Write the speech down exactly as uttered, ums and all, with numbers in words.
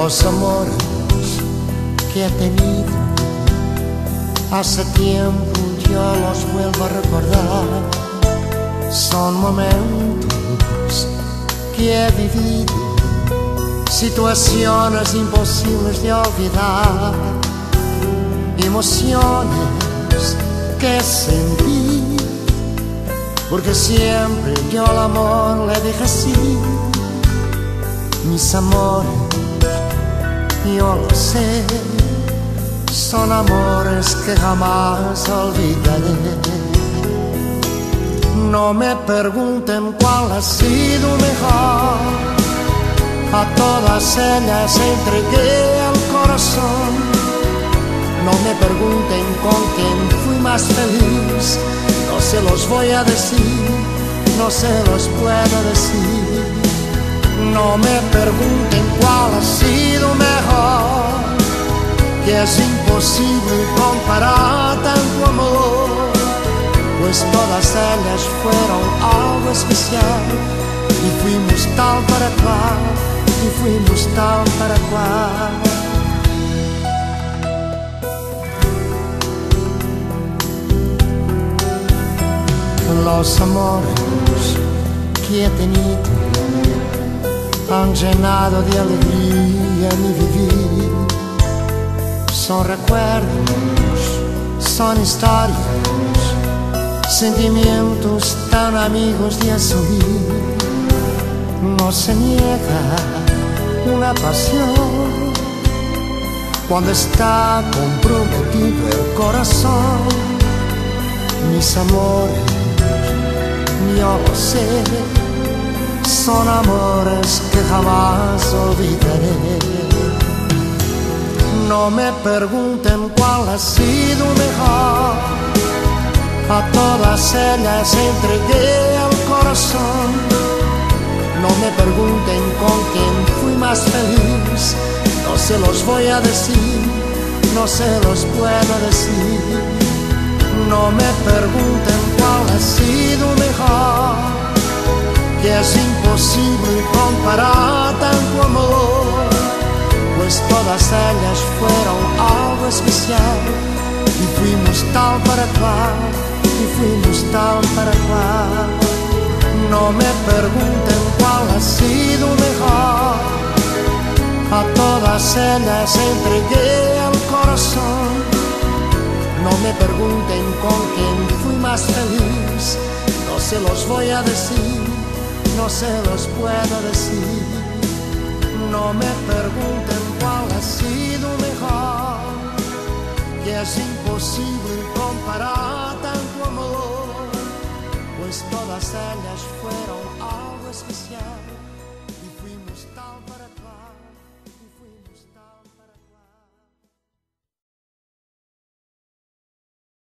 Los amores que he tenido hace tiempo yo los vuelvo a recordar. Son momentos que he vivido, situaciones imposibles de olvidar, emociones que sentí, porque siempre yo al amor le dije sí. Mis amores, yo lo sé, son amores que jamás olvidaré. No me pregunten cuál ha sido mejor, a todas ellas entregué el corazón. No me pregunten con quién fui más feliz, no se los voy a decir, no se los puedo decir. No me pregunten cuál ha sido mejor, que es imposible comparar tanto amor, pues todas ellas fueron algo especial, y fuimos tal para cual, y fuimos tal para cual. Los amores que he tenido han llenado de alegría mi vivir. Son recuerdos, son historias, sentimientos tan amigos de asumir. No se niega una pasión cuando está comprometido el corazón. Mis amores, yo lo sé, son amores que jamás olvidaré. No me pregunten cuál ha sido mejor, a todas ellas entregué el corazón. No me pregunten con quién fui más feliz, no se los voy a decir, no se los puedo decir. No me pregunten cuál ha sido mejor, que es imposible comparar tanto amor, pues todas ellas fueron algo especial, y fuimos tal para cual, y fuimos tal para cual. No me pregunten cuál ha sido mejor, a todas ellas entregué el corazón. No me pregunten con quién fui más feliz, no se los voy a decir, no se los puedo decir. No me pregunten cuál ha sido mejor, que es imposible comparar tanto amor, pues todas ellas fueron algo especial.